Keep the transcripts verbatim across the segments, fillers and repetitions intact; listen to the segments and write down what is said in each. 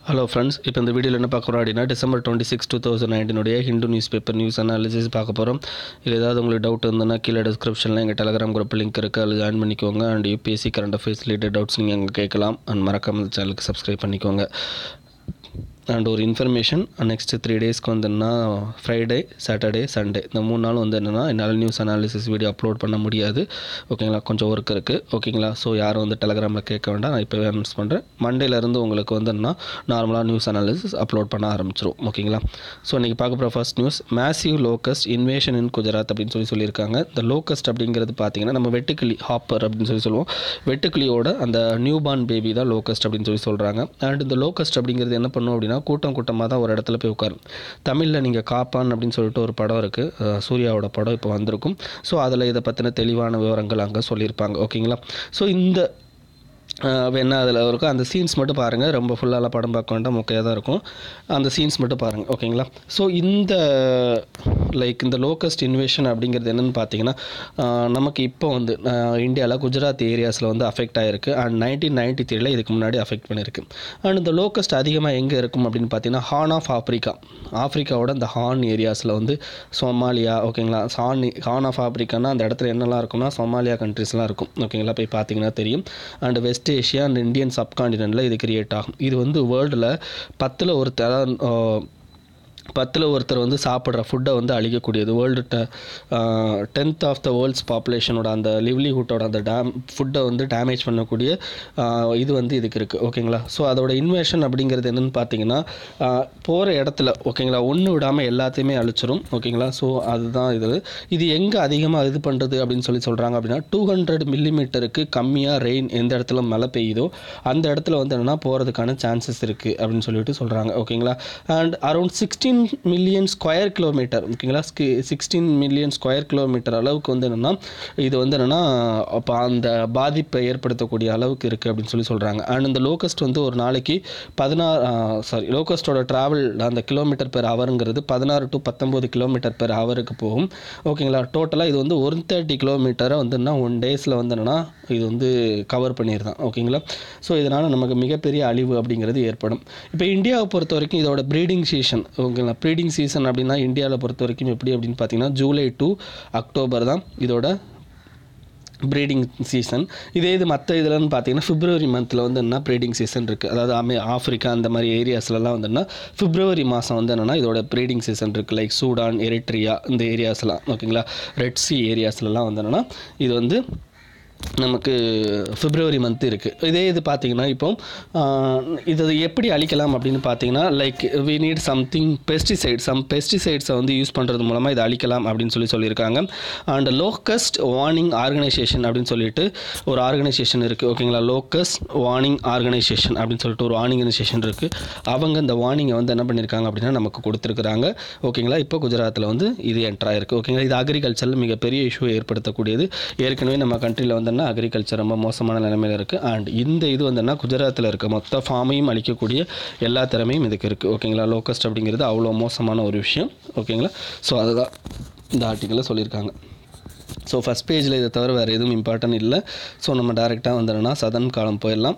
Hello friends, இப்போ இந்த வீடியோல என்ன பார்க்க போறோம் அப்படினா டிசம்பர் twenty-sixth twenty nineteen உடைய Hindu news paper news analysis பார்க்க போறோம். இல்ல ஏதாவது உங்களுக்கு டவுட் இருந்தனா கீழ டிஸ்கிரிப்ஷன்ல எங்க Telegram group லிங்க் இருக்கு, அதுல ஜாயின் பண்ணிக்கோங்க. and U P S C current affairs related doubts நீங்க அங்க கேட்கலாம். and மறக்காம இந்த சேனலுக்கு subscribe பண்ணிக்கோங்க. and ஒரு இன்ஃபர்மேஷன் நெக்ஸ்ட் த்ரீ டேஸ்க்கு வந்துன்னா ஃப்ரைடே சாட்டர்டே சண்டே இந்த மூணு நாள் வந்து என்னென்னா என்னால் நியூஸ் அனாலிசிஸ் வீடியோ அப்லோட் பண்ண முடியாது. ஓகேங்களா, கொஞ்சம் ஒர்க் இருக்குது. ஓகேங்களா, ஸோ யாரும் வந்து டெலகிராமில் கேட்க வேண்டாம், நான் இப்போவே அனௌன்ஸ் பண்ணுறேன். மண்டேலேருந்து உங்களுக்கு வந்து என்ன நார்மலாக நியூஸ் அனாலிசிஸ் அப்லோட் பண்ண ஆரம்பிச்சிடும். ஓகேங்களா, ஸோ இன்றைக்கி பார்க்க போகிற first news massive locust invasion in Gujarat அப்படின்னு சொல்லி சொல்லியிருக்காங்க. இந்த லோக்கஸ்ட் அப்படிங்கிறது பார்த்தீங்கன்னா நம்ம வெட்டுக்கிளி ஹாப்பர் அப்படின்னு சொல்லி சொல்லுவோம். வெட்டுக்கிளியோட அந்த நியூ பார்ன் பேபி தான் லோக்கஸ்ட் அப்படின்னு சொல்லி சொல்கிறாங்க. அண்ட் இந்த லோக்கஸ்ட் அப்படிங்கிறது என்ன பண்ணும் அப்படின்னா கூட்டம் கூட்டமாக தான் ஒரு இடத்துல போய் உட்காரும். தமிழில் நீங்கள் காப்பான் அப்படின்னு சொல்லிட்டு ஒரு படம் இருக்குது, சூர்யாவோட படம் இப்போ வந்திருக்கும். ஸோ அதில் இதை பற்றின தெளிவான விவரங்கள் அங்கே சொல்லியிருப்பாங்க. ஓகேங்களா, ஸோ இந்த என்ன அதில் இருக்கும் அந்த சீன்ஸ் மட்டும் பாருங்கள். ரொம்ப ஃபுல்லாக படம் பார்க்க வேண்டாம், மொக்கையாக தான் இருக்கும். அந்த சீன்ஸ் மட்டும் பாருங்கள். ஓகேங்களா, ஸோ இந்த லைக் இந்த லோக்கஸ்ட் இன்வேஷன் அப்படிங்கிறது என்னென்னு பார்த்தீங்கன்னா நமக்கு இப்போ வந்து இந்தியாவில் குஜராத் ஏரியாஸில் வந்து அஃபெக்ட் ஆகிருக்கு. அண்ட் நைன்டீன் நைன்டி த்ரீல இதுக்கு முன்னாடி அஃபெக்ட் பண்ணியிருக்கு. அண்ட் இந்த லோக்கஸ்ட் அதிகமாக எங்கே இருக்கும் அப்படின்னு பார்த்தீங்கன்னா ஹார்ன் ஆஃப் ஆஃப்ரிக்கா, ஆஃப்ரிக்காவோட இந்த ஹார்ன் ஏரியாஸில் வந்து சோமாலியா. ஓகேங்களா, ஹார்ன் ஹார்ன் ஆஃப் ஆஃப்ரிக்கானா அந்த இடத்துல என்னெல்லாம் இருக்கும்னா சோமாலியா கண்ட்ரிஸ்லாம் இருக்கும். ஓகேங்களா, போய் பார்த்தீங்கன்னா தெரியும். And west Asia and Indian சப்கான்டினென்ட்டில் இது கிரியேட் ஆகும். இது வந்து வேர்ல்டில் பத்தில் ஒரு தர பத்தில் ஒருத்தர் வந்து சாப்பிட்ற ஃபுட்டை வந்து அழிக்கக்கூடியது. World the tenth of the world's பாப்புலேஷனோட அந்த லிவ்லிஹுட்டோட அந்த டேம் ஃபுட்டை வந்து டேமேஜ் பண்ணக்கூடிய இது வந்து இதுக்கு இருக்குது. ஓகேங்களா, ஸோ அதோட இன்வேஷன் அப்படிங்கிறது என்னென்னு பார்த்தீங்கன்னா போகிற இடத்துல ஓகேங்களா ஒன்று விடாமல் எல்லாத்தையுமே அழிச்சிரும். ஓகேங்களா, ஸோ அதுதான் இது. இது எங்கே அதிகமாக இது பண்ணுறது அப்படின்னு சொல்லி சொல்கிறாங்க அப்படின்னா டூ ஹண்ட்ரட் மில்லிமீட்டருக்கு கம்மியாக ரெயின் எந்த இடத்துல மழை பெய்யுதோ அந்த இடத்துல வந்து என்னென்னா போகிறதுக்கான சான்சஸ் இருக்குது அப்படின்னு சொல்லிட்டு சொல்கிறாங்க. ஓகேங்களா, and around sixteen million square kilometre ஓகேங்களா சிக்ஸ்டீன் மில்லியன் ஸ்கொயர் கிலோமீட்டர் அளவுக்கு வந்து என்னென்னா இது வந்து என்னென்னா அப்போ அந்த பாதிப்பை ஏற்படுத்தக்கூடிய அளவுக்கு இருக்குது அப்படின்னு சொல்லி சொல்கிறாங்க. அண்ட் இந்த லோக்கஸ்ட் வந்து ஒரு நாளைக்கு பதினாறு சாரி லோக்கஸ்டோட ட்ராவல் அந்த கிலோமீட்டர் பெர் ஹவருங்கிறது பதினாறு டு பத்தொம்போது கிலோமீட்டர் பெர் ஹவருக்கு போகும். ஓகேங்களா, டோட்டலாக இது வந்து ஒன் தேர்ட்டி கிலோமீட்டரை வந்து என்ன ஒன் டேஸில் வந்து என்னென்னா இது வந்து கவர் பண்ணியிருந்தான். ஓகேங்களா, ஸோ இதனால் நமக்கு மிகப்பெரிய அழிவு அப்படிங்கிறது ஏற்படும். இப்போ இந்தியாவை பொறுத்த வரைக்கும் இதோட ப்ரீடிங் சீசன் ஓகேங்களா ப்ரீடிங் சீசன் அப்படின்னா இந்தியாவில் பொறுத்த வரைக்கும் எப்படி அப்படின்னு பார்த்தீங்கன்னா ஜூலை டு அக்டோபர் தான் இதோட ப்ரீடிங் சீசன். இதே இது மற்ற இதுலன்னு பார்த்தீங்கன்னா பிப்ரவரி மந்தில் வந்து என்ன ப்ரீடிங் சீசன் இருக்குது. அதாவது அமே ஆஃப்ரிக்கா அந்த மாதிரி ஏரியாஸ்லாம் வந்துன்னா பிப்ரவரி மாதம் வந்து என்னென்னா இதோட ப்ரீடிங் சீசன் இருக்குது. லைக் சூடான், எரிட்ரியா இந்த ஏரியாஸ்லாம் ஓகேங்களா ரெட் சி ஏரியாஸ்லாம் வந்து என்னென்னா இது வந்து நமக்கு பிப்ரவரி மந்த் இருக்குது. இதே இது பார்த்திங்கன்னா இப்போ இது எப்படி அழிக்கலாம் அப்படின்னு பார்த்தீங்கன்னா like we need something pesticide some பெஸ்டிசைட்ஸை வந்து யூஸ் பண்ணுறது மூலமாக இதை அழிக்கலாம் அப்படின்னு சொல்லி சொல்லியிருக்காங்க. அண்ட் லோக்கஸ்ட் வார்னிங் ஆர்கனைசேஷன் அப்படின்னு சொல்லிட்டு ஒரு ஆர்கனைசேஷன் இருக்குது. ஓகேங்களா, லோக்கஸ்ட் வார்னிங் ஆர்கனைசேஷன் அப்படின்னு சொல்லிட்டு ஒரு ஆர்கனைசேஷன் இருக்குது. அவங்க இந்த வார்னிங்கை வந்து என்ன பண்ணியிருக்காங்க அப்படின்னா நமக்கு கொடுத்துருக்குறாங்க. ஓகேங்களா, இப்போ குஜராத்தில் வந்து இது என்ட்ரு ஆயிருக்கு. ஓகேங்களா, இது அக்ரிகல்ச்சரில் மிகப்பெரிய இஷ்யூ ஏற்படுத்தக்கூடியது. ஏற்கனவே நம்ம கண்ட்ரியில் வந்து அக்ரிகல்ச்சர் ரொம்ப மோசமான நிலைமையில் இருக்குது. அண்ட் இந்த இது வந்துன்னா குஜராத்தில் இருக்க மொத்த ஃபார்மையும் அழிக்கக்கூடிய எல்லா திறமையும் இதுக்கு இருக்குது. ஓகேங்களா, லோக்கஸ்ட் அப்படிங்கிறது அவ்வளோ மோசமான ஒரு விஷயம். ஓகேங்களா, ஸோ அதுதான் இந்த ஆர்டிக்கலில் சொல்லியிருக்காங்க. ஸோ ஃபஸ்ட் பேஜில் இதை தவிர வேறு எதுவும் இம்பார்ட்டன்ட் இல்லை. ஸோ நம்ம டேரெக்டாக வந்துடும்னா சதன் காலம் போயிடலாம்.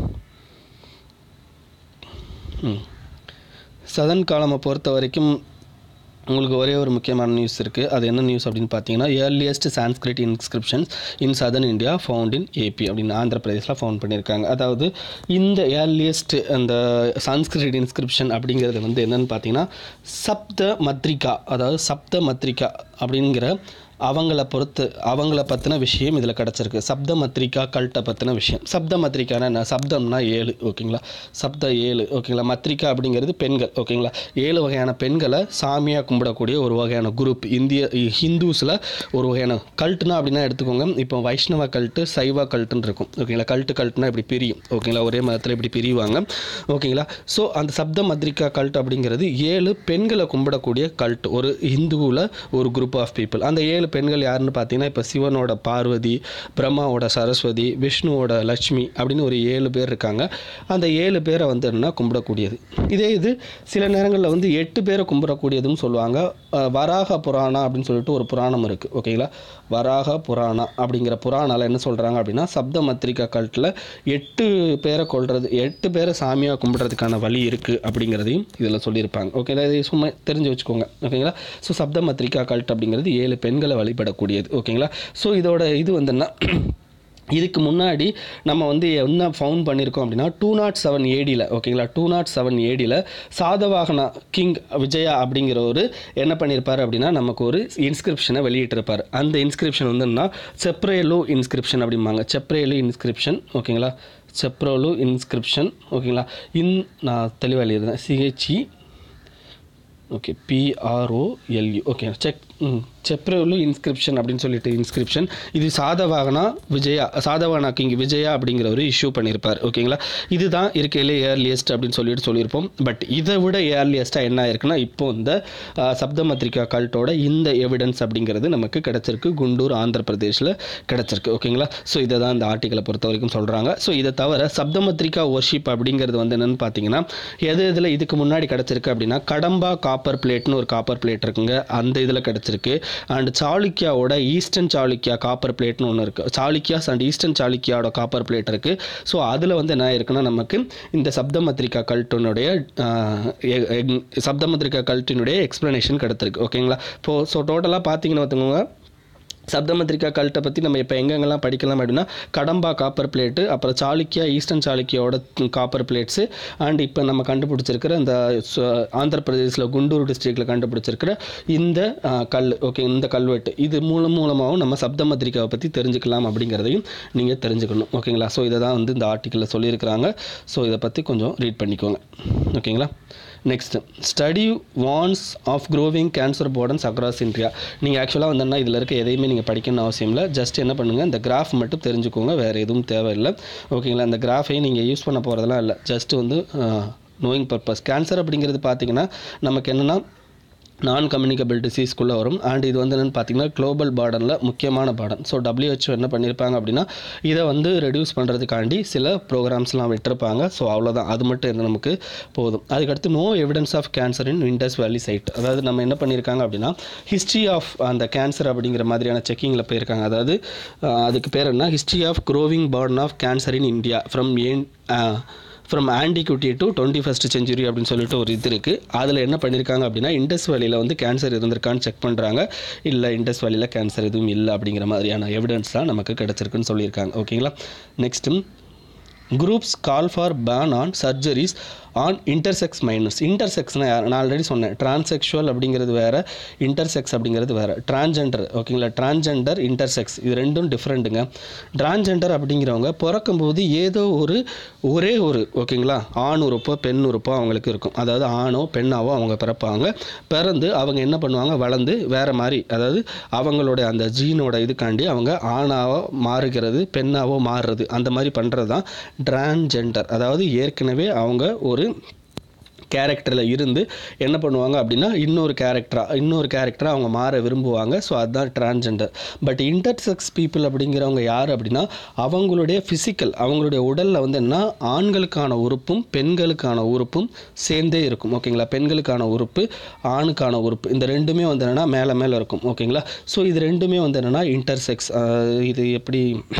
சதன் காலமை பொறுத்த வரைக்கும் உங்களுக்கு ஒரே ஒரு முக்கியமான நியூஸ் இருக்குது. அது என்ன நியூஸ் அப்படின்னு பார்த்தீங்கன்னா earliest Sanskrit inscriptions in southern India found in AP அப்படின்னு ஆந்திர பிரதேசில் ஃபவுண்ட் பண்ணியிருக்காங்க. அதாவது இந்த ஏர்லியஸ்ட் அந்த சான்ஸ்கிரிட் இன்ஸ்கிரிப்ஷன் அப்படிங்கிறது வந்து என்னென்னு பார்த்தீங்கன்னா சப்த மத்ரிகா, அதாவது சப்த மத்ரிகா அப்படிங்கிற அவங்கள பொறுத்து அவங்கள பற்றின விஷயம் இதில் கிடச்சிருக்கு. சப்த மத்ரிகா கல்ட்டை பற்றின விஷயம். சப்த மத்ரிகானா என்ன? சப்தம்னா ஏழு. ஓகேங்களா, சப்த ஏழு. ஓகேங்களா, மத்ரிகா அப்படிங்கிறது பெண்கள். ஓகேங்களா, ஏழு வகையான பெண்களை சாமியாக கும்பிடக்கூடிய ஒரு வகையான குரூப் இந்திய ஹிந்துஸில் ஒரு வகையான கல்ட்டுனா அப்படின்னா எடுத்துக்கோங்க. இப்போ வைஷ்ணவ கல்ட்டு, சைவ கல்ட்டுன்னு இருக்கும். ஓகேங்களா, கல்ட்டு கல்ட்டுனா இப்படி பிரியும். ஓகேங்களா, ஒரே மதத்தில் இப்படி பிரிவாங்க. ஓகேங்களா, ஸோ அந்த சப்த மத்ரிகா கல்ட் அப்படிங்கிறது ஏழு பெண்களை கும்பிடக்கூடிய கல்ட் ஒரு ஹிந்துவில் ஒரு குரூப் ஆஃப் பீப்புள். அந்த ஏழு ஏழு பெண்கள் யாருன்னு பார்த்தீங்கன்னா இப்போ சிவனோட பார்வதி, பிரம்மாவோட சரஸ்வதி, விஷ்ணுவோட லட்சுமி அப்படின்னு ஒரு ஏழு பேர் இருக்காங்க. அந்த ஏழு பேரை வந்து என்ன கும்பிடக்கூடியது. இதே இது சில நேரங்களில் வந்து எட்டு பேரை கும்பிடக்கூடியதுன்னு சொல்லுவாங்க. வராக புராணம் அப்படின்னு சொல்லிட்டு ஒரு புராணம் இருக்குது. ஓகேங்களா, வராக புராணம் அப்படிங்கிற புராணால் என்ன சொல்கிறாங்க அப்படின்னா சப்தமத்ரிகா கல்ட்டில் எட்டு பேரை கொள்வது, எட்டு பேரை சாமியாக கும்பிட்றதுக்கான வழி இருக்குது அப்படிங்கிறதையும் இதில் சொல்லியிருப்பாங்க. ஓகேங்களா, இதை சும்மா தெரிஞ்சு வச்சுக்கோங்க. ஓகேங்களா, ஸோ சப்தமத்ரிகா கல்ட் அப்படிங்கிறது ஏழு பெண்களை வழிபடக்கூடியது. ஓகேங்களா, ஸோ இதோட இது வந்துன்னா இதுக்கு முன்னாடி நம்ம வந்து என்ன ஃபவுண்ட் பண்ணியிருக்கோம் அப்படின்னா டூ நாட் செவன் ஏடியில் ஓகேங்களா டூ நாட் செவன் ஏடியில் சாதவாகனா கிங் விஜயா அப்படிங்கிற ஒரு என்ன பண்ணியிருப்பார் அப்படின்னா நமக்கு ஒரு இன்ஸ்கிரிப்ஷனை வெளியிட்டிருப்பார். அந்த இன்ஸ்கிரிப்ஷன் வந்துன்னா செப்ரேலு இன்ஸ்கிரிப்ஷன் அப்படிம்பாங்க. செப்ரேலு இன்ஸ்கிரிப்ஷன் ஓகேங்களா, செப்ரோலு இன்ஸ்கிரிப்ஷன் ஓகேங்களா. இன் நான் தெளிவாக எழுதியிருந்தேன் C H E okay P R O L U okay check Chebrolu inscription அப்படின்னு சொல்லிட்டு இன்ஸ்கிரிப்ஷன் இது சாதவாகனா விஜயா சாதவாகனா கிங் விஜயா அப்படிங்கிற ஒரு இஷ்யூ பண்ணியிருப்பார். ஓகேங்களா, இதுதான் இருக்கையிலே ஏர்லியஸ்ட் அப்படின்னு சொல்லிட்டு சொல்லியிருப்போம். பட் இதை விட ஏர்லியஸ்ட்டாக என்ன இருக்குன்னா இப்போ இந்த சப்தமத்ரிகா கல்ட்டோட இந்த எவிடன்ஸ் அப்படிங்கிறது நமக்கு கிடச்சிருக்கு. குண்டூர் ஆந்திர பிரதேஷில் கிடச்சிருக்கு. ஓகேங்களா, ஸோ இதை தான் இந்த ஆர்டிக்கலை பொறுத்த வரைக்கும் சொல்கிறாங்க. ஸோ இதை தவிர சப்தமத்ரிகா ஒர்ஷிப் அப்படிங்கிறது வந்து என்னென்னு பார்த்தீங்கன்னா எது இதில் இதுக்கு முன்னாடி கிடச்சிருக்கு அப்படின்னா கடம்பா காப்பர் பிளேட்னு ஒரு காப்பர் பிளேட் இருக்குங்க, அந்த இதில் கிடச்சிருக்கு. அண்ட் சாளுக்கியாவோட ஈஸ்டர்ன் சாளுக்கியா காப்பர் பிளேட்னு ஒன்று இருக்குது. சாளுக்கியாஸ் அண்ட் ஈஸ்டர்ன் சாளுக்கியாவோட காப்பர் பிளேட் இருக்குது. ஸோ அதில் வந்து என்ன இருக்குன்னா நமக்கு இந்த சப்தமத்ரிகா கல்ட்டினுடைய சப்தமத்ரிகா கல்ட்டினுடைய எக்ஸ்பிளனேஷன் கிடச்சிருக்கு. ஓகேங்களா, இப்போ ஸோ டோட்டலாக பார்த்தீங்கன்னு பார்த்துக்கோங்க சப்தமத்ரிகா கல்ட்டை பற்றி நம்ம இப்போ எங்கெங்கெல்லாம் படிக்கலாம் அப்படின்னா கடம்பா காப்பர் பிளேட்டு, அப்புறம் சாளுக்கியா ஈஸ்டர்ன் சாளுக்கியாவோட காப்பர் பிளேட்ஸு, அண்ட் இப்போ நம்ம கண்டுபிடிச்சிருக்கிற இந்த ஆந்திர பிரதேசில் குண்டூர் டிஸ்ட்ரிக்டில் கண்டுபிடிச்சிருக்கிற இந்த கல் ஓகே இந்த கல்வெட்டு இது மூலம் மூலமாகவும் நம்ம சப்தமத்ரிகாவை பற்றி தெரிஞ்சுக்கலாம் அப்படிங்கிறதையும் நீங்கள் தெரிஞ்சுக்கணும். ஓகேங்களா, ஸோ இதை தான் வந்து இந்த ஆர்டிக்கலில் சொல்லியிருக்கிறாங்க. ஸோ இதை பற்றி கொஞ்சம் ரீட் பண்ணிக்கோங்க. ஓகேங்களா, next study warns of growing cancer burdens across India. நீங்கள் ஆக்சுவலாக வந்தோன்னா இதில் இருக்க எதையுமே நீங்கள் படிக்கணும்னு அவசியம் இல்லை. ஜஸ்ட் என்ன பண்ணுங்கள், இந்த கிராஃப் மட்டும் தெரிஞ்சுக்கோங்க, வேறு எதுவும் தேவையில்லை. ஓகேங்களா, இந்த கிராஃபையும் நீங்கள் யூஸ் பண்ண போகிறதெல்லாம் இல்லை, ஜஸ்ட் வந்து நோயிங் பர்பஸ். கேன்சர் அப்படிங்கிறது பார்த்தீங்கன்னா நமக்கு என்னென்னா நான் கம்யூனிகபிள் டிசீஸ்க்குள்ளே வரும். அண்ட் இது வந்து என்னென்னு பார்த்தீங்கன்னா குளோபல் பார்டனில் முக்கியமான பார்டன். ஸோ டபிள்யூஹெச்ஓ என்ன பண்ணியிருப்பாங்க அப்படின்னா இதை வந்து ரெடியூஸ் பண்ணுறதுக்காண்டி சில ப்ரோக்ராம்ஸ்லாம் விட்டுருப்பாங்க. ஸோ அவ்வளோதான், அது மட்டும் என்ன நமக்கு போதும். அதுக்கடுத்து no evidence of cancer in Indus valley site. அதாவது நம்ம என்ன பண்ணியிருக்காங்க அப்படின்னா ஹிஸ்ட்ரி ஆஃப் அந்த கேன்சர் அப்படிங்கிற மாதிரியான செக்கிங்கில் போயிருக்காங்க. அதாவது அதுக்கு பேர் என்ன history of growing burden of cancer in India from ஏன் from antiquity to twenty first century அப்படின்னு சொல்லிட்டு ஒரு இது இருக்குது. அதில் என்ன பண்ணியிருக்காங்க அப்படின்னா இண்டஸ் வேலியில் வந்து கேன்சர் இருந்திருக்கான்னு செக் பண்ணுறாங்க. இல்லை இண்டஸ் வேலியில் கேன்சர் எதுவும் இல்லை அப்படிங்கிற மாதிரியான எவிடன்ஸ் தான் நமக்கு கிடச்சிருக்குன்னு சொல்லியிருக்காங்க. ஓகேங்களா, next groups call for ban on surgeries on intersex minors. இன்டர்செக்ஸ்னால் யார் நான் ஆல்ரெடி சொன்னேன், டிரான்செக்ஷுவல் அப்படிங்கிறது வேறு, இன்டர்செக்ஸ் அப்படிங்கிறது வேறு. டிரான்ஜெண்டர் ஓகேங்களா, டிரான்ஜெண்டர் இன்டர்செக்ஸ் இது ரெண்டும் டிஃப்ரெண்ட்டுங்க. டிரான்ஜெண்டர் அப்படிங்கிறவங்க பிறக்கும்போது ஏதோ ஒரு ஒரே ஒரு ஓகேங்களா ஆண் உறுப்போ பெண் உறுப்போ அவங்களுக்கு இருக்கும். அதாவது ஆணோ பெண்ணாவோ அவங்க பிறப்பாங்க. பிறந்து அவங்க என்ன பண்ணுவாங்க, வளர்ந்து வேறு மாதிரி அதாவது அவங்களோட அந்த ஜீனோட இதுக்காண்டி அவங்க ஆணாவோ மாறுகிறது பெண்ணாவோ மாறுறது அந்த மாதிரி பண்ணுறது தான் டிரான்ஜெண்டர். அதாவது ஏற்கனவே அவங்க ஒரு கேரக்டரில் இருந்து என்ன பண்ணுவாங்க அப்படின்னா இன்னொரு கேரக்டராக இன்னொரு கேரக்டராக அவங்க மாற விரும்புவாங்க. ஸோ அதுதான் டிரான்ஜெண்டர். பட் இன்டர்செக்ஸ் பீப்புள் அப்படிங்கிறவங்க யார் அப்படின்னா அவங்களுடைய ஃபிசிக்கல் அவங்களுடைய உடலில் வந்து என்ன ஆண்களுக்கான உறுப்பும் பெண்களுக்கான உறுப்பும் சேர்ந்தே இருக்கும். ஓகேங்களா, பெண்களுக்கான உறுப்பு ஆணுக்கான உறுப்பு இந்த ரெண்டுமே வந்து என்னென்னா மேலே மேலே இருக்கும். ஓகேங்களா, ஸோ இது ரெண்டுமே வந்து என்னென்னா இன்டர்செக்ஸ். இது எப்படி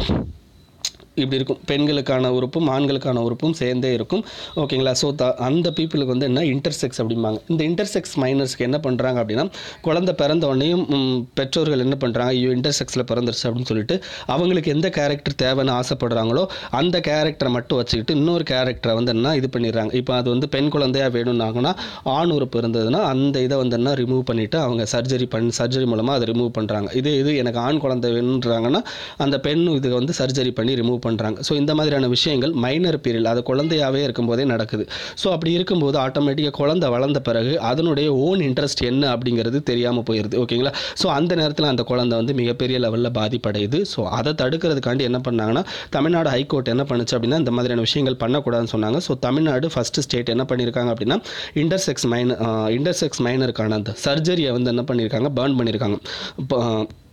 இப்படி இருக்கும், பெண்களுக்கான உறுப்பும் ஆண்களுக்கான உறுப்பும் சேர்ந்தே இருக்கும். ஓகேங்களா, ஸோ த அந்த பீப்புளுக்கு வந்து என்ன இன்டர்செக்ஸ் அப்படிம்பாங்க. இந்த இன்டர்செக்ஸ் மைனர்ஸ்க்கு என்ன பண்ணுறாங்க அப்படின்னா குழந்தை பிறந்த உடனேயும் பெற்றோர்கள் என்ன பண்ணுறாங்க, ஐயோ இன்டர்செக்ஸில் பிறந்துருச்சு அப்படின்னு சொல்லிட்டு அவங்களுக்கு எந்த கேரக்டர் தேவைன்னு ஆசைப்படுறாங்களோ அந்த கேரக்டரை மட்டும் வச்சுக்கிட்டு இன்னொரு கேரக்டரை வந்து என்ன இது பண்ணிடுறாங்க. இப்போ அது வந்து பெண் குழந்தையாக வேணும்னாங்கன்னா ஆண் உறுப்பு இருந்ததுன்னா அந்த இதை வந்து என்ன ரிமூவ் பண்ணிவிட்டு அவங்க சர்ஜரி பண்ணி சர்ஜரி மூலமாக அதை ரிமூவ் பண்ணுறாங்க. இது இது எனக்கு ஆண் குழந்தை வேணுன்றாங்கன்னா அந்த பெண் இதை வந்து சர்ஜரி பண்ணி ரிமூவ் பண்ணுறாங்க. ஸோ இந்த மாதிரியான விஷயங்கள் மைனர் பீரியட் அது குழந்தையாகவே இருக்கும்போதே நடக்குது. ஸோ அப்படி இருக்கும்போது ஆட்டோமேட்டிக்காக குழந்தை வளர்ந்த பிறகு அதனுடைய ஓன் இன்ட்ரெஸ்ட் என்ன அப்படிங்கிறது தெரியாமல் போயிடுது. ஓகேங்களா, ஸோ அந்த நேரத்தில் அந்த குழந்தை வந்து மிகப்பெரிய லெவலில் பாதிப்படையுது. ஸோ அதை தடுக்கிறதுக்காண்டி என்ன பண்ணாங்கன்னா தமிழ்நாடு ஹைகோர்ட் என்ன பண்ணுச்சு அப்படின்னா இந்த மாதிரியான விஷயங்கள் பண்ணக்கூடாதுன்னு சொன்னாங்க. ஸோ தமிழ்நாடு ஃபஸ்ட்டு ஸ்டேட் என்ன பண்ணியிருக்காங்க அப்படின்னா இன்டர்செக்ஸ் மைனர் இன்டர்செக்ஸ் மைனருக்கான அந்த சர்ஜரியை வந்து என்ன பண்ணியிருக்காங்க பேர்ன் பண்ணியிருக்காங்க. இப்போ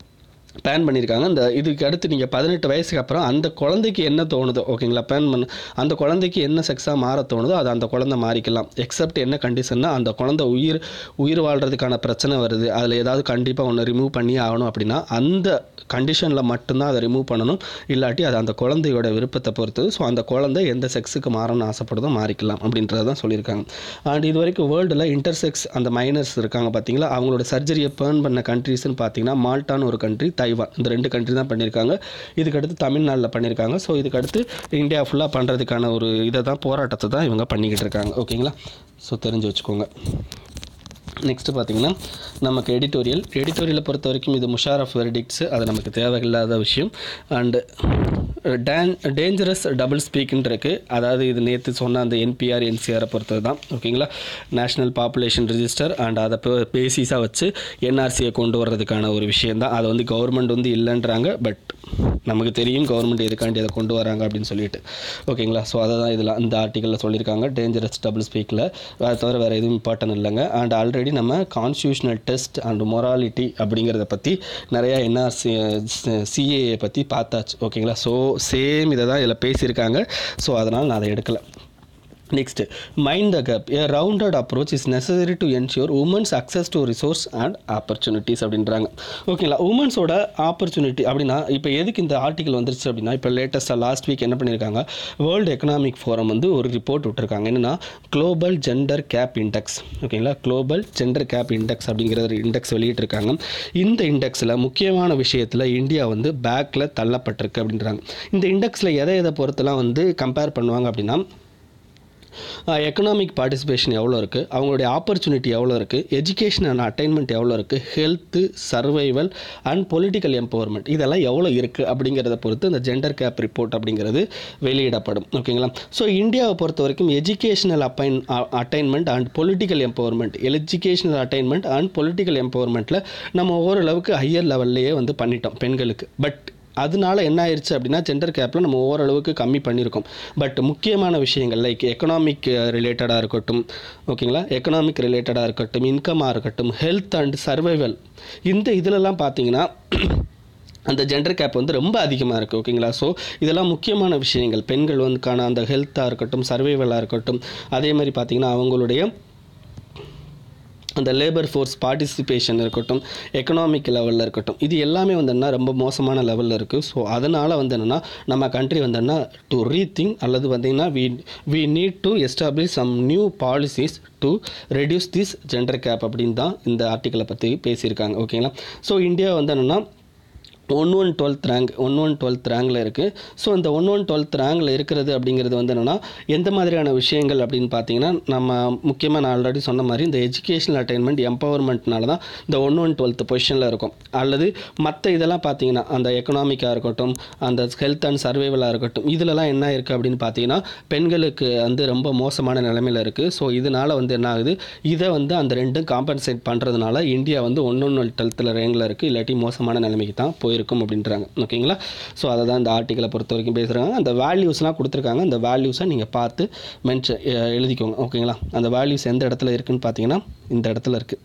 பேன் பண்ணியிருக்காங்க. அந்த இதுக்கு அடுத்து நீங்கள் பதினெட்டு வயசுக்கு அப்புறம் அந்த குழந்தைக்கு என்ன தோணுதோ ஓகேங்களா, பேன் பண்ண அந்த குழந்தைக்கு என்ன செக்ஸாக மாற தோணுதோ அது அந்த குழந்தை மாறிக்கலாம். எக்ஸப்ட் என்ன கண்டிஷன்னா, அந்த குழந்தை உயிர் உயிர் வாழ்கிறதுக்கான பிரச்சனை வருது, அதில் ஏதாவது கண்டிப்பாக ஒன்று ரிமூவ் பண்ணி ஆகணும் அப்படின்னா அந்த கண்டிஷனில் மட்டும்தான் அதை ரிமூவ் பண்ணணும். இல்லாட்டி அது அந்த குழந்தையோட விருப்பத்தை பொறுத்தது. ஸோ அந்த குழந்தை எந்த செக்ஸுக்கு மாறணும்னு ஆசைப்படுதோ மாறிக்கலாம் அப்படின்றத தான் சொல்லியிருக்காங்க. அண்ட் இது வரைக்கும் வேர்ல்டில் இன்டர்செக்ஸ் அந்த மைனர்ஸ் இருக்காங்க பார்த்தீங்களா, அவங்களோட சர்ஜரியை பேர்ன் பண்ண கண்ட்ரிஸ்ன்னு பார்த்தீங்கன்னா மால்டான்னு ஒரு கண்ட்ரி, தைவான், இந்த ரெண்டு கண்ட்ரி தான் பண்ணியிருக்காங்க. இதுக்கடுத்து தமிழ்நாட்டில் பண்ணியிருக்காங்க. ஸோ இதுக்கடுத்து இந்தியா ஃபுல்லாக பண்ணுறதுக்கான ஒரு இதை தான் போராட்டத்தை தான் இவங்க பண்ணிக்கிட்டு இருக்காங்க. ஓகேங்களா, ஸோ தெரிஞ்சு வச்சுக்கோங்க. நெக்ஸ்ட்டு பார்த்தீங்கன்னா நமக்கு எடிட்டோரியல் எடிட்டோரியலை பொறுத்த வரைக்கும் இது முஷாரஃப் வெர்டிக்ட்ஸு, அது நமக்கு தேவையில்லாத விஷயம். அண்டு டேன் டேஞ்சரஸ் டபுள் ஸ்பீக்குன்னு இருக்குது. அதாவது இது நேற்று சொன்ன அந்த என்பிஆர் என்சிஆரை பொறுத்தது தான். ஓகேங்களா, நேஷ்னல் பாப்புலேஷன் ரிஜிஸ்டர் அண்ட் அதை பேசிஸாக வச்சு என்ஆர்சியை கொண்டு வர்றதுக்கான ஒரு விஷயந்தான். அதை வந்து கவர்மெண்ட் வந்து இல்லைன்றாங்க, பட் நமக்கு தெரியும் கவர்மெண்ட் எதுக்காண்டி அதை கொண்டு வராங்க அப்படின்னு சொல்லிட்டு. ஓகேங்களா, ஸோ அதை தான் இதில் இந்த ஆர்டிக்கலில் சொல்லியிருக்காங்க, டேஞ்சரஸ் டபுள் ஸ்பீக்கில். அதை தவிர வேறு எதுவும் இம்பார்ட்டன் இல்லைங்க. அண்ட் ஆல்ரெடி நம்ம கான்ஸ்டியூஷனல் டெஸ்ட் அண்ட் மொராலிட்டி அப்படிங்கிறத பற்றி நிறையா என்ஆர்சி சிஏஏ பற்றி பார்த்தாச்சு. ஓகேங்களா, ஸோ சேம் இதை தான் இதில் பேசியிருக்காங்க. ஸோ அதனால் நான் அதை எடுக்கலை. Next, mind the gap, a rounded approach is necessary to ensure women's access to resource and opportunities அப்படின்றாங்க. ஓகேங்களா, உமன்ஸோட ஆப்பர்ச்சுனிட்டி அப்படின்னா இப்போ எதுக்கு இந்த ஆர்டிக்கல் வந்துருச்சு அப்படின்னா, இப்போ லேட்டஸ்ட்டாக லாஸ்ட் வீக் என்ன பண்ணியிருக்காங்க, வேர்ல்டு எக்கனாமிக் ஃபோரம் வந்து ஒரு ரிப்போர்ட் விட்டுருக்காங்க. என்னென்னா குளோபல் ஜெண்டர் கேப் இண்டெக்ஸ். ஓகேங்களா, குளோபல் ஜெண்டர் கேப் இண்டெக்ஸ் அப்படிங்கிற ஒரு இண்டெக்ஸ் வெளியிட்டிருக்காங்க. இந்த இண்டெக்ஸில் முக்கியமான விஷயத்தில் இந்தியா வந்து பேக்கில் தள்ளப்பட்டிருக்கு அப்படின்றாங்க. இந்த இண்டெக்ஸில் எதை எதை பொறுத்தெல்லாம் வந்து கம்பேர் பண்ணுவாங்க அப்படின்னா, எக்கனாமிக் பார்ட்டிசிபேஷன் எவ்வளோ இருக்குது, அவங்களுடைய ஆப்பர்ச்சுனிட்டி எவ்வளோ இருக்குது, எஜுகேஷன் அண்ட் அட்டைன்மெண்ட் எவ்வளோ இருக்குது, health, survival and political empowerment இதெல்லாம் எவ்வளோ இருக்குது அப்படிங்கிறத பொறுத்து இந்த ஜெண்டர் கேப் ரிப்போர்ட் அப்படிங்கிறது வெளியிடப்படும். ஓகேங்களா, ஸோ இந்தியாவை பொறுத்த வரைக்கும் எஜுகேஷனல் அப்பைன் attainment and political empowerment educational attainment and political எம்பவர்மெண்ட்டில் நம்ம ஓரளவுக்கு ஹையர் லெவல்லையே வந்து பண்ணிட்டோம் பெண்களுக்கு. பட் அதனால என்ன ஆயிடுச்சு அப்படின்னா, ஜெண்டர் கேப்பில் நம்ம ஓரளவுக்கு கம்மி பண்ணியிருக்கோம். பட் முக்கியமான விஷயங்கள் லைக் எக்கனாமிக் ரிலேட்டடாக இருக்கட்டும், ஓகேங்களா, எக்கனாமிக் ரிலேட்டடாக இருக்கட்டும், இன்கமாக இருக்கட்டும், ஹெல்த் அண்ட் சர்வைவல், இந்த இதிலெல்லாம் பார்த்தீங்கன்னா அந்த ஜெண்டர் கேப் வந்து ரொம்ப அதிகமாக இருக்குது. ஓகேங்களா, ஸோ இதெல்லாம் முக்கியமான விஷயங்கள். பெண்கள் வந்துக்கான அந்த ஹெல்த்தாக இருக்கட்டும், சர்வைவலாக இருக்கட்டும், அதே மாதிரி பார்த்திங்கன்னா அவங்களுடைய அந்த லேபர் ஃபோர்ஸ் பார்ட்டிசிபேஷன் இருக்கட்டும், எக்கனாமிக் லெவலில் இருக்கட்டும், இது எல்லாமே வந்து என்ன ரொம்ப மோசமான லெவலில் இருக்குது. ஸோ அதனால் வந்து என்னென்னா நம்ம கண்ட்ரி வந்து என்ன டு ரீதிங்க் அல்லது வந்தீங்கன்னா we we need to establish some new policies to reduce this gender gap அப்படின்னு தான் இந்த ஆர்டிக்கலை பற்றி பேசியிருக்காங்க. ஓகேங்களா, ஸோ இந்தியா வந்து என்னென்னா one one twelfth rank one one twelfth ரேங்கில் இருக்குது. ஸோ இந்த ஒன் ஒன் டுவெல்த் ரேங்கில் இருக்கிறது அப்படிங்கிறது வந்து என்னென்னா எந்த மாதிரியான விஷயங்கள் அப்படின்னு பார்த்தீங்கன்னா, நம்ம முக்கியமாக நான் ஆல்ரெடி சொன்ன மாதிரி இந்த எஜுகேஷனல் அட்டைன்மெண்ட் எம்பவர்மெண்ட்னால தான் இந்த ஒன் ஒன் டுவெல்த் பொசிஷனில் இருக்கும். அல்லது மற்ற இதெல்லாம் பார்த்தீங்கன்னா அந்த எக்கனாமிக்காக இருக்கட்டும், அந்த ஹெல்த் அண்ட் சர்வைவலாக இருக்கட்டும், இதிலலாம் என்ன இருக்குது அப்படின்னு பார்த்தீங்கன்னா பெண்களுக்கு வந்து ரொம்ப மோசமான நிலைமையில் இருக்குது. ஸோ இதனால் வந்து என்ன ஆகுது, இதை வந்து அந்த ரெண்டும் காம்பன்சேட் பண்ணுறதுனால இந்தியா வந்து ஒன் ஒன் டுவெல்த்தில் ரேங்கில் இருக்குது, இல்லாட்டி மோசமான நிலைமைக்கு தான் போயிருக்கும் அப்படின்றாங்க. ஓகேங்களா, ஸோ அதை தான் இந்த ஆர்டிக்கலை பொறுத்த வரைக்கும் பேசுகிறாங்க. அந்த வேல்யூஸ்லாம் கொடுத்துருக்காங்க, அந்த வேல்யூஸை நீங்கள் பார்த்து மென்ஷன் எழுதிக்கோங்க. ஓகேங்களா, அந்த வேல்யூஸ் எந்த இடத்துல இருக்குதுன்னு பார்த்தீங்கன்னா இந்த இடத்துல இருக்குது.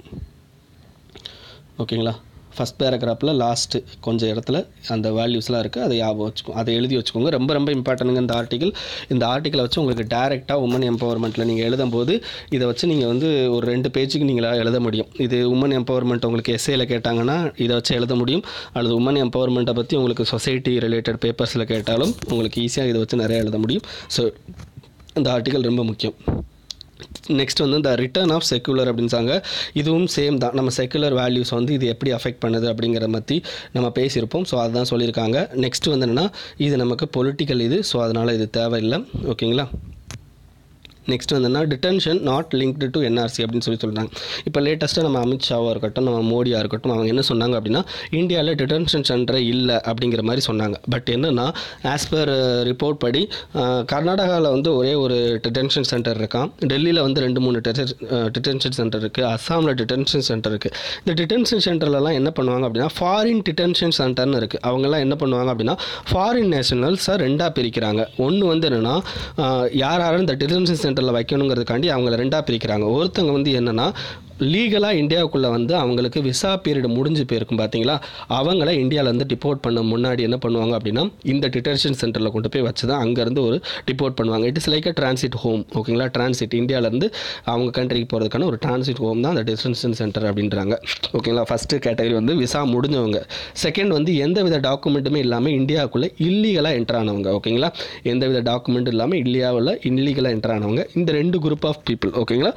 ஓகேங்களா, ஃபஸ்ட் பேராகிராஃபில் லாஸ்ட்டு கொஞ்சம் இடத்துல அந்த வேல்யூஸ்லாம் இருக்குது, அதை ஞாபகம் வச்சுக்கோங்க, அதை எழுதி வச்சுக்கோங்க. ரொம்ப ரொம்ப இம்பார்ட்டனுங்க இந்த ஆர்டிக்கல். இந்த ஆர்டிக்கலை வச்சு உங்களுக்கு டேரெக்டாக உமன் எம்பவர்மெண்ட்டில் நீங்கள் எழுதும்போது இதை வச்சு நீங்கள் வந்து ஒரு ரெண்டு பேஜுக்கு நீங்கள் எழுத முடியும். இது உமன் எம்பவர்மெண்ட் உங்களுக்கு எஸ்ஏயில் கேட்டாங்கன்னா இதை வச்சு எழுத முடியும். அல்லது உமன் எம்பவர்மெண்ட்டை பற்றி உங்களுக்கு சொசைட்டி ரிலேட்டட் பேப்பர்ஸில் கேட்டாலும் உங்களுக்கு ஈஸியாக இதை வச்சு நிறையா எழுத முடியும். ஸோ இந்த ஆர்டிக்கல் ரொம்ப முக்கியம். நெக்ஸ்ட் வந்து இந்த ரிட்டர்ன் ஆஃப் செக்குலர் அப்படின்சாங்க. இதுவும் சேம் தான். நம்ம செக்குலர் வேல்யூஸ் வந்து இது எப்படி அஃபெக்ட் பண்ணுது அப்படிங்கிற பற்றி நம்ம பேசியிருப்போம். ஸோ அதுதான் சொல்லியிருக்காங்க. நெக்ஸ்ட் வந்து என்னென்னா இது நமக்கு பொலிட்டிக்கல் இது, ஸோ அதனால் இது தேவையில்லை. ஓகேங்களா, நெக்ஸ்ட் வந்துன்னா detention not linked to NRC அப்படின்னு சொல்லி சொல்கிறாங்க. இப்போ லேட்டஸ்ட்டாக நம்ம அமித்ஷாவாக இருக்கட்டும், நம்ம மோடியாக இருக்கட்டும், அவங்க என்ன சொன்னாங்க அப்படின்னா இந்தியாவில் டிடென்ஷன் சென்டரே இல்லை அப்படிங்கிற மாதிரி சொன்னாங்க. பட் என்னென்னா ஆஸ் பர் ரிப்போர்ட் படி கர்நாடகாவில் வந்து ஒரே ஒரு டிடென்ஷன் சென்டர் இருக்கான், டெல்லியில் வந்து ரெண்டு மூணு டிடென்ஷன் சென்டர் இருக்குது, அஸ்ஸாமில் டிடென்ஷன் சென்டர் இருக்குது. இந்த டிடென்ஷன் சென்டர்லலாம் என்ன பண்ணுவாங்க அப்படின்னா ஃபாரின் டிடென்ஷன் சென்டர்னு இருக்குது. அவங்கெல்லாம் என்ன பண்ணுவாங்க அப்படின்னா ஃபாரின் நேஷனல்ஸை ரெண்டாக பிரிக்கிறாங்க. ஒன்று வந்து என்னென்னா யார் யாரும் இந்த டிடென்ஷன் சென்டர் வைக்கணுங்கிறதுக்காண்டி அவங்கள ரெண்டாக பிரிக்கிறாங்க. ஒருத்தங்க வந்து என்னென்னா லீகலாக இந்தியாவுக்குள்ளே வந்து அவங்களுக்கு விசா பீரியட் முடிஞ்சு போயிருக்கும் பார்த்தீங்களா, அவங்கள இந்தியாவிலேருந்து டிபோர்ட் பண்ண முன்னாடி என்ன பண்ணுவாங்க அப்படின்னா இந்த டிடென்ஷன் சென்டரில் கொண்டு போய் வச்சு தான் அங்கேருந்து ஒரு டிபோர்ட் பண்ணுவாங்க. It is like a transit home. ஓகேங்களா, டிரான்சிட் இந்தியாவிலேருந்து அவங்க கண்ட்ரிக்கு போகிறதுக்கான ஒரு டிரான்சிட் ஹோம் தான் அந்த டிடென்ஷன் சென்டர் அப்படின்றாங்க. ஓகேங்களா, ஃபஸ்ட்டு கேட்டகரி வந்து விசா முடிஞ்சவங்க. செகண்ட் வந்து எந்த வித டாக்குமெண்ட்டுமே இல்லாமல் இந்தியாவுக்குள்ளே இல்லீகலாக என்டர் ஆனவங்க. ஓகேங்களா, எந்த வித டாக்குமெண்ட் இல்லாமல் இந்தியாவில் இல்லீகலாக என்டர் ஆனவங்க. இந்த ரெண்டு குரூப் ஆஃப் பீப்புள். ஓகேங்களா,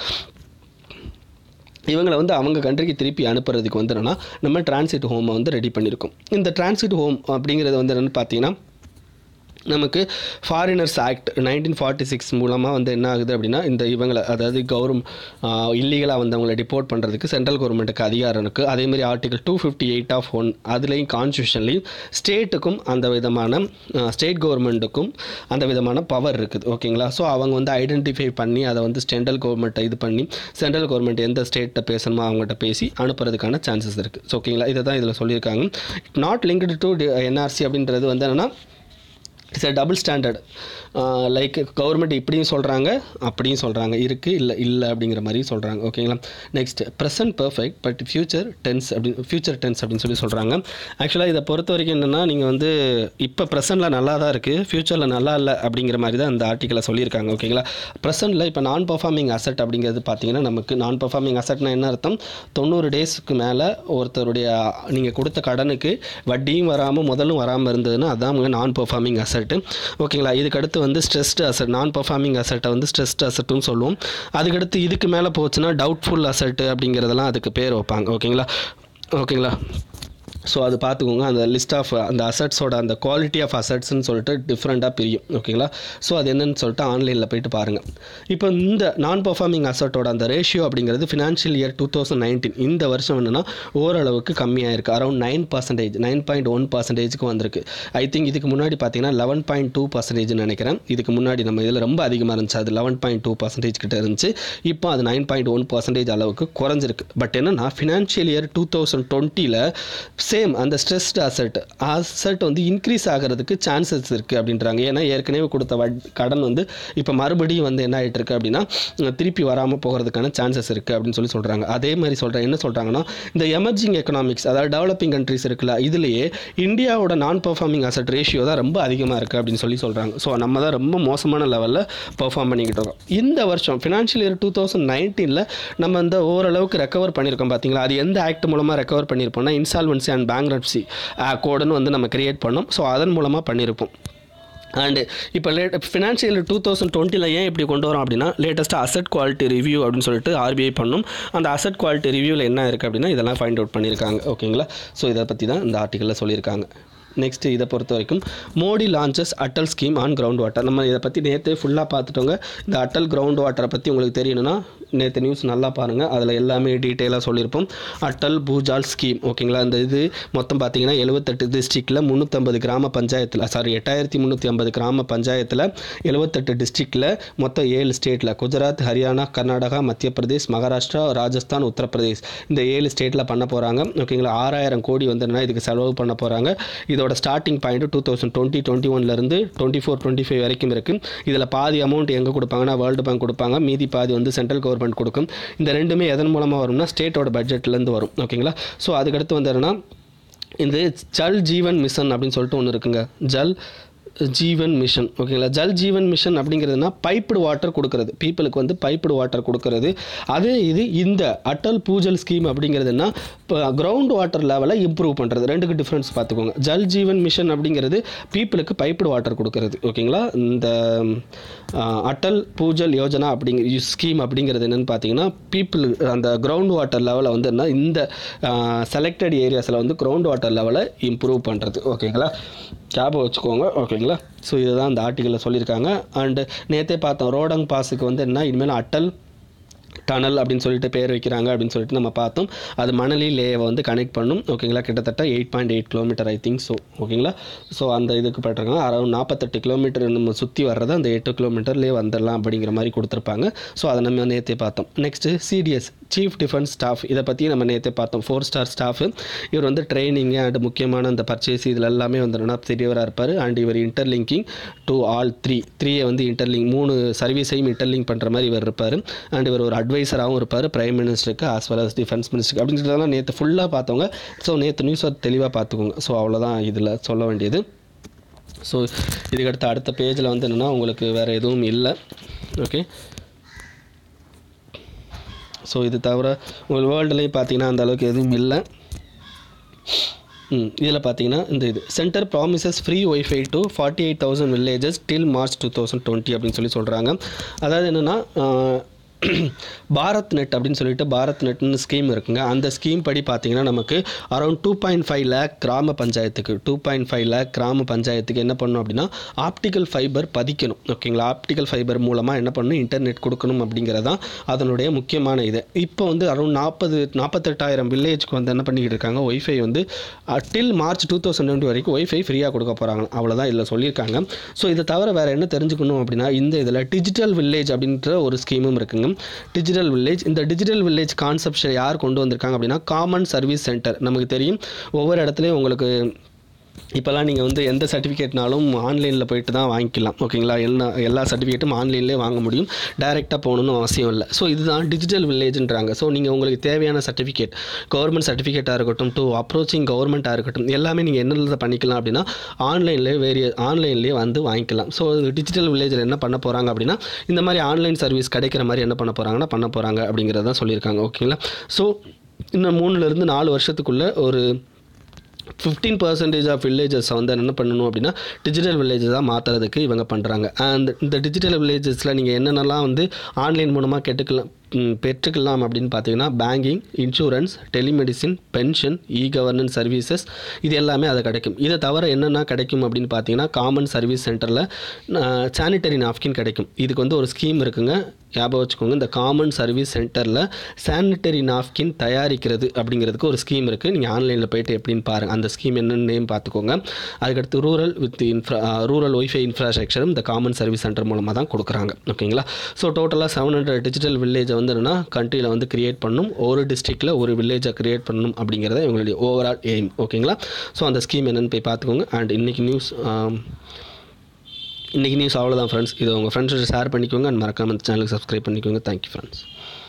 இவங்களை வந்து அவங்க கண்ட்ரிக்கு திருப்பி அனுப்புறதுக்கு வந்து என்னென்னா நம்ம டிரான்சிட் ஹோமை வந்து ரெடி பண்ணியிருக்கோம். இந்த டிரான்சிட் ஹோம் அப்படிங்கிறது வந்து என்னென்னு பார்த்தீங்கன்னா நமக்கு foreigners act nineteen forty six மூலமாக வந்து என்ன ஆகுது அப்படின்னா இந்த இவங்களை அதாவது கவர்மெண்ட் இல்லீகலாக வந்து அவங்களை டிபோர்ட் பண்ணுறதுக்கு சென்ட்ரல் கவர்மெண்ட்டுக்கு அதிகாரம் இருக்குது. அதேமாதிரி article two fifty eight of one அதுலேயும் கான்ஸ்டியூஷன்லேயும் ஸ்டேட்டுக்கும் அந்த விதமான ஸ்டேட் கவர்மெண்ட்டுக்கும் அந்த விதமான பவர் இருக்குது. ஓகேங்களா, ஸோ அவங்க வந்து ஐடென்டிஃபை பண்ணி அதை வந்து சென்ட்ரல் கவர்மெண்ட்டை இது பண்ணி சென்ட்ரல் கவர்மெண்ட் எந்த ஸ்டேட்டை பேசணுமோ அவங்கள்ட்ட பேசி அனுப்புறதுக்கான சான்சஸ் இருக்குது. ஸோ ஓகேங்களா, இதை தான் இதில் சொல்லியிருக்காங்க. நாட் லிங்க்டு டு என்ஆர்சி அப்படின்றது வந்து என்னென்னா it's a double standard. Like government இப்படியும் சொல்கிறாங்க அப்படியும் சொல்கிறாங்க, இருக்குது இல்லை இல்லை அப்படிங்கிற மாதிரி சொல்கிறாங்க. ஓகேங்களா, next present perfect but future tense அப்படின்னு ஃபியூச்சர் டென்ஸ் அப்படின்னு சொல்லி சொல்கிறாங்க. ஆக்சுவலாக இதை பொறுத்த வரைக்கும் என்னென்னா நீங்கள் வந்து இப்போ ப்ரெசென்ட்டில் நல்லா தான் இருக்குது, ஃபியூச்சரில் நல்லா இல்லை அப்படிங்கிற மாதிரி தான் இந்த ஆர்டிக்கலை சொல்லியிருக்காங்க. ஓகேங்களா, ப்ரெசென்ட்டில் இப்போ நான் பர்ஃபார்மிங் அசட் அப்படிங்கிறது பார்த்தீங்கன்னா நமக்கு நான் பர்ஃபார்மிங் அசட்னா என்ன அர்த்தம், தொண்ணூறு டேஸ்க்கு மேலே ஒருத்தருடைய நீங்கள் கொடுத்த கடனுக்கு வட்டியும் வராமல் முதலும் வராமல் இருந்ததுன்னா அதான் நான் பர்ஃபார்மிங் அசட். ஓகேங்களா, இதுக்கு அடுத்து வந்து ஸ்ட்ரெஸ்டு அசட், நான் பர்ஃபார்மிங் அசட்டை வந்து ஸ்ட்ரெஸ்டு அசட்டுன்னு சொல்லுவோம். அதுக்கடுத்து இதுக்கு மேலே போச்சுன்னா டவுட்ஃபுல் அசட்டு அப்படிங்கிறதெல்லாம் அதுக்கு பேர் வைப்பாங்க. ஓகேங்களா ஓகேங்களா ஸோ அது பார்த்துக்கோங்க. அந்த லிஸ்ட் ஆஃப் அந்த அசட்ஸோட அந்த குவாலிட்டி ஆஃப் அசட்ஸ்ன்னு சொல்லிட்டு டிஃப்ரெண்ட்டாக பிரியும். ஓகேங்களா, ஸோ அது என்னன்னு சொல்லிட்டு ஆன்லைனில் போய்ட்டு பாருங்கள். இப்போ இந்த நான் பர்ஃபார்மிங் அசட்டோட அந்த ரேஷியோ அப்படிங்கிறது financial year two thousand nineteen இந்த வருஷம் என்னென்னா ஓரளவுக்கு கம்மியாக இருக்குது. Around nine percentage nine point one பர்சன்டேஜுக்கு வந்திருக்கு. ஐ திங்க் இதுக்கு முன்னாடி பார்த்தீங்கன்னா லெவன் பாயிண்ட் டூ பர்சன்டேஜ்னு நினைக்கிறேன். இதுக்கு முன்னாடி நம்ம இதில் ரொம்ப அதிகமாக இருந்துச்சு, அது லெவன் பாயிண்ட் டூ பர்சன்டேஜ் கிட்ட இருந்துச்சு. இப்போ அது நைன் பாயிண்ட் ஒன் பர்சன்டேஜ் அளவுக்கு குறைஞ்சிருக்கு. பட் என்னென்னா ஃபினான்ஷியல் இயர் டூ தௌசண்ட் டுவெண்ட்டியில் சேம் அந்த ஸ்ட்ரெஸ்டு அசட் அசட் வந்து இன்க்ரீஸ் ஆகிறதுக்கு சான்சஸ் இருக்குது அப்படின்றாங்க. ஏன்னா ஏற்கனவே கொடுத்த வட் கடன் வந்து இப்போ மறுபடியும் வந்து என்ன ஆகிட்டு இருக்கு அப்படின்னா திருப்பி வராமல் போகிறதுக்கான சான்சஸ் இருக்குது அப்படின்னு சொல்லி சொல்கிறாங்க. அதே மாதிரி சொல்கிறேன் என்ன சொல்கிறாங்கன்னா இந்த எமர்ஜிங் எக்கனாமிக்ஸ் அதாவது டெவலப்பிங் கண்ட்ரிஸ் இருக்குல்ல, இதுலேயே இந்தியாவோட நான் பர்ஃபார்மிங் அசட் ரேஷியோ தான் ரொம்ப அதிகமாக இருக்குது அப்படின்னு சொல்லி சொல்கிறாங்க. ஸோ நம்ம தான் ரொம்ப மோசமான லெவலில் பர்ஃபார்ம் பண்ணிக்கிட்டு இருக்கோம். இந்த வருஷம் ஃபினான்ஷியல் இயர் டூ தௌசண்ட் நைன்டீனில் நம்ம இந்த ஓரளவுக்கு ரெக்கவர் பண்ணியிருக்கோம் பார்த்தீங்களா. அது எந்த ஆக்ட் மூலமாக ரெக்கவர் பண்ணியிருப்போம்னா இன்சால்வன்சி அண்ட் பேங்க்ரப்சி கோடுன்னு வந்து நம்ம கிரியேட் பண்ணோம். ஸோ அதன் மூலமாக பண்ணியிருப்போம். அண்டு இப்போ லேட் ஃபினான்ஷியல் டூ தௌசண்ட் டுவெண்ட்டியில் ஏன் இப்படி கொண்டு வரோம் அப்படின்னா லேட்டஸ்ட்டாக அசட் குவாலிட்டி ரிவ்யூ அப்படின்னு சொல்லிட்டு ஆர்பிஐ பண்ணும். அந்த அசட் குவாலிட்டி ரிவ்யூவில் என்ன இருக்குது அப்படின்னா இதெல்லாம் ஃபைண்ட் அவுட் பண்ணியிருக்காங்க. ஓகேங்களா, ஸோ இதை பற்றி தான் இந்த ஆர்டிக்கலில் சொல்லியிருக்காங்க. நெக்ஸ்ட்டு இதை பொறுத்த வரைக்கும் Modi launches Atal scheme on ground water. நம்ம இதை பற்றி நேற்று ஃபுல்லாக பார்த்துட்டோங்க. இந்த அட்டல் கிரவுண்ட் வாட்டரை பற்றி உங்களுக்கு தெரியணும்னா நேற்று நியூஸ் நல்லா பாருங்கள், அதில் எல்லாமே டீட்டெயிலாக சொல்லியிருப்போம். அட்டல் பூஜால் ஸ்கீம். ஓகேங்களா, இந்த இது மொத்தம் பார்த்தீங்கன்னா எழுபத்தெட்டு டிஸ்ட்ரிக்டில் முந்நூற்றம்பது கிராம பஞ்சாயத்தில் சாரி எட்டாயிரத்தி முந்நூற்றி ஐம்பது கிராம பஞ்சாயத்தில் எழுபத்தெட்டு டிஸ்ட்ரிக்டில் மொத்தம் ஏழு ஸ்டேட்டில் குஜராத், ஹரியானா, கர்நாடகா, மத்திய பிரதேஷ், மகாராஷ்டிரா, ராஜஸ்தான், உத்தரப்பிரதேஷ் இந்த ஏழு ஸ்டேட்டில் பண்ண போகிறாங்க. ஓகேங்களா, ஆறாயிரம் கோடி வந்து இதுக்கு செலவு பண்ண போகிறாங்க. இதோட starting point two thousand twenty twenty ஒன்லேருந்து டுவெண்ட்டி ஃபோர் டுவெண்ட்டி ஃபைவ் வரைக்கும் இருக்குது. இதில் பாதி அமௌண்ட் எங்கே கொடுப்பாங்கன்னா வேர்ல்டு பேங்க் கொடுப்பாங்க, மீதி பாதி வந்து சென்ட்ரல் கவர்மெண்ட் கொடுக்கும். இந்த ரெண்டுமே எதன் மூலமாக வரும்னா ஸ்டேட்டோட பட்ஜெட்லேருந்து வரும். ஓகேங்களா, ஸோ அதுக்கடுத்து வந்து என்னன்னா இந்த ஜல் ஜீவன் மிஷன் அப்படின்னு சொல்லிட்டு ஒன்று இருக்குங்க, ஜல் ஜீவன் மிஷன். ஓகேங்களா, ஜல் ஜீவன் மிஷன் அப்படிங்கிறதுனா பைப்டு வாட்டர் கொடுக்கறது, பீப்புளுக்கு வந்து பைப்டு வாட்டர் கொடுக்கறது. அதே இது இந்த அட்டல் பூஜல் ஸ்கீம் அப்படிங்கிறதுனா இப்போ கிரவுண்ட் வாட்டர் லெவலை இம்ப்ரூவ் பண்ணுறது. ரெண்டுக்கு டிஃப்ரென்ஸ் பார்த்துக்கோங்க. ஜல் ஜீவன் மிஷன் அப்படிங்கிறது பீப்புளுக்கு பைப்டு வாட்டர் கொடுக்கறது. ஓகேங்களா, இந்த அட்டல் பூஜல் யோஜனா அப்படிங்கிற ஸ்கீம் அப்படிங்கிறது என்னென்னு பார்த்தீங்கன்னா பீப்புள் அந்த கிரவுண்ட் வாட்டர் லெவலை வந்து என்ன இந்த செலக்டட் ஏரியாஸில் வந்து கிரவுண்ட் வாட்டர் லெவலை இம்ப்ரூவ் பண்ணுறது. ஓகேங்களா, ஞாபகம் வச்சுக்கோங்க. ஓகேங்களா, ஸோ இதை தான் இந்த ஆர்டிக்கலில் சொல்லியிருக்காங்க. அண்டு நேற்றே பார்த்தோம் ரோடங் பாஸுக்கு வந்து என்ன இனிமேல் அட்டல் டனல் அப்படின்னு சொல்லிட்டு பேர் வைக்கிறாங்க அப்படின்னு சொல்லிட்டு நம்ம பார்த்தோம். அது மணலி லேவை வந்து கனெக்ட் பண்ணும். ஓகேங்களா, கிட்டத்தட்ட eight point eight kilometre I think so. ஓகேங்களா, ஸோ அந்த இதுக்கு பட்டிருக்காங்க அரௌண்ட் நாற்பத்தெட்டு கிலோமீட்டர் நம்ம சுற்றி வர்றது அந்த எட்டு கிலோமீட்டர்லேயே வந்துடலாம் அப்படிங்கிற மாதிரி கொடுத்துருப்பாங்க. ஸோ அதை நம்ம நேற்றே பார்த்தோம். Next CDS chief defence staff, இதை பற்றி நம்ம நேற்றே பார்த்தோம். ஃபோர் ஸ்டார் ஸ்டாஃப் இவர் வந்து ட்ரைனிங் அண்ட் முக்கியமான அந்த பர்ச்சேஸ் இதில் எல்லாமே வந்து என்ன தெரியவராக இருப்பார். அண்ட் இவர் இன்டர்லிங்கிங் டு ஆல் த்ரீ த்ரீயை வந்து இன்டர்லிங்க் மூணு சர்வீஸையும் இன்டர்லிங்க் பண்ணுற மாதிரி இவர் இருப்பார். அண்ட் இவர் ஒரு அட்வைஸ் அட்வைசராகவும் இருப்பார் பிரைம் மினிஸ்டருக்கு ஆஸ் வெல் அஸ் டிஃபென்ஸ் மினிஸ்டருக்கு அப்படின்றதெல்லாம் நேற்று ஃபுல்லாக பார்த்தவங்க ஸோ நேற்று நியூஸ் தெளிவாக பார்த்துக்கோங்க. ஸோ அவ்வளோதான் இதில் சொல்ல வேண்டியது. ஸோ இதுக்கடுத்து அடுத்த பேஜில் வந்து என்னென்னா உங்களுக்கு வேறு எதுவும் இல்லை. ஓகே, ஸோ இது தவிர உங்களுக்கு வேர்ல்டுலேயும் பார்த்தீங்கன்னா அந்த அளவுக்கு எதுவும் இல்லை. ம் இதில் பார்த்தீங்கன்னா இந்த இது centre promises free wifi to forty eight thousand villages till March two thousand twenty அப்படின்னு சொல்லி சொல்கிறாங்க. அதாவது என்னென்னா பாரத் நெட் அப்படின்னு சொல்லிட்டு பாரத் நெட்னு ஸ்கீம் இருக்குங்க. அந்த ஸ்கீம் படி பார்த்தீங்கன்னா நமக்கு around two point five lakh கிராம பஞ்சாயத்துக்கு டூ பாயிண்ட் ஃபைவ் லேக் கிராம பஞ்சாயத்துக்கு என்ன பண்ணணும் அப்படின்னா ஆப்டிக்கல் ஃபைபர் பதிக்கணும். ஓகேங்களா, ஆப்டிக்கல் ஃபைபர் மூலமாக என்ன பண்ணணும் இன்டர்நெட் கொடுக்கணும் அப்படிங்கிறதான் அதனுடைய முக்கியமான இது. இப்போ வந்து அரௌண்ட் நாற்பது நாற்பத்தெட்டாயிரம் வில்லேஜ்க்கு வந்து என்ன பண்ணிக்கிட்டு இருக்காங்க ஒய்ஃபை வந்து till March two thousand twenty வரைக்கும் ஒய்ஃபை ஃப்ரீயாக கொடுக்க போகிறாங்க. அவ்வளோதான் இதில் சொல்லியிருக்காங்க. ஸோ இதை தவிர வேறு என்ன தெரிஞ்சுக்கணும் அப்படின்னா இந்த இதில் டிஜிட்டல் வில்லேஜ் அப்படின்ற ஒரு ஸ்கீமும் இருக்குங்க. டிஜிட்டல் வில்லேஜ் இந்த டிஜிட்டல் வில்லேஜ் கான்செப்ட் யார் கொண்டு வந்திருக்காங்க அப்படின்னா காமன் சர்வீஸ் சென்டர். நமக்கு தெரியும் ஒவ்வொரு இடத்துலையும் உங்களுக்கு இப்போல்லாம் நீங்கள் வந்து எந்த சர்டிஃபிகேட்னாலும் ஆன்லைனில் போயிட்டு தான் வாங்கிக்கலாம். ஓகேங்களா, எல்லா எல்லா சர்டிஃபிகேட்டும் ஆன்லைன்லேயே வாங்க முடியும், டைரெக்டாக போகணுன்னு அவசியம் இல்லை. ஸோ இதுதான் டிஜிட்டல் வில்லேஜ்ன்றாங்க. ஸோ நீங்கள் உங்களுக்கு தேவையான சர்டிஃபிகேட் கவர்மெண்ட் சர்டிஃபிகேட்டாக இருக்கட்டும் டு அப்ரோச்சிங் கவர்மெண்ட்டாக இருக்கட்டும் எல்லாமே நீங்கள் என்னென்ன பண்ணிக்கலாம் அப்படின்னா ஆன்லைன்லேயே வேரிய ஆன்லைன்லேயே வந்து வாங்கிக்கலாம். ஸோ டிஜிட்டல் வில்லேஜில் என்ன பண்ண போகிறாங்க அப்படின்னா இந்த மாதிரி ஆன்லைன் சர்வீஸ் கிடைக்கிற மாதிரி என்ன பண்ண போகிறாங்கன்னா பண்ண போகிறாங்க அப்படிங்கிறதான் சொல்லியிருக்காங்க. ஓகேங்களா, ஸோ இன்னும் மூணுலேருந்து நாலு வருஷத்துக்குள்ளே ஒரு ஃபிஃப்டீன் பர்சன்டேஜ் ஆஃப் வில்லேஜஸ் வந்து என்ன பண்ணணும் அப்படின்னா டிஜிட்டல் வில்லேஜஸாக மாற்றுறதுக்கு இவங்க பண்ணுறாங்க. அண்ட் இந்த டிஜிட்டல் வில்லேஜஸில் நீங்கள் என்னென்னலாம் வந்து ஆன்லைன் மூலமாக கெட்டுக்கலாம் பெற்றுக்கலாம் அப்படின்னு பார்த்தீங்கன்னா banking, insurance, telemedicine, pension, e governance services இது எல்லாமே அதை கிடைக்கும். இதை தவிர என்னென்ன கிடைக்கும் அப்படின்னு பார்த்தீங்கன்னா காமன் சர்வீஸ் சென்டரில் சானிட்டரி நாப்கின் கிடைக்கும். இதுக்கு வந்து ஒரு ஸ்கீம் இருக்குங்க, ஞாபகம் வச்சுக்கோங்க. இந்த காமன் சர்வீஸ் சென்டரில் சானிட்டரி நாப்கின் தயாரிக்கிறது அப்படிங்கிறதுக்கு ஒரு ஸ்கீம் இருக்குது. நீங்கள் ஆன்லைனில் போய்ட்டு எப்படின்னு பாருங்கள், அந்த ஸ்கீம் என்னென்னு நேம் பார்த்துக்கோங்க. அதுக்கடுத்து rural with infra rural wifi இன்ஃப்ராஸ்ட்ரக்சரும் இந்த காமன் சர்வீஸ் சென்டர் மூலமாக தான் கொடுக்குறாங்க. ஓகேங்களா, ஸோ டோட்டலாக செவன் ஹண்ட்ரட் டிஜிட்டல் வில்லேஜை வந்து என்னன்னா கண்ட்ரியில் வந்து கிரியேட் பண்ணணும், ஒரு டிஸ்ட்ரிக்டில் ஒரு வில்லேஜை கிரியேட் பண்ணணும் அப்படிங்கிறத இவங்களுடைய ஓவரால் எய்ம். ஓகேங்களா, ஸோ அந்த ஸ்கீம் என்னென்னு போய் பார்த்துக்கோங்க. அண்ட் இன்றைக்கி நியூஸ் இன்றைக்கி நியூஸ் அவ்வளோதான் ஃப்ரெண்ட்ஸ். இதை உங்கள் ஃப்ரெண்ட்ஸோட ஷேர் பண்ணிக்கோங்க அண்ட் மறக்காம அந்த சேனலுக்கு சப்ஸ்கிரைப் பண்ணிக்கோங்க. Thank you friends.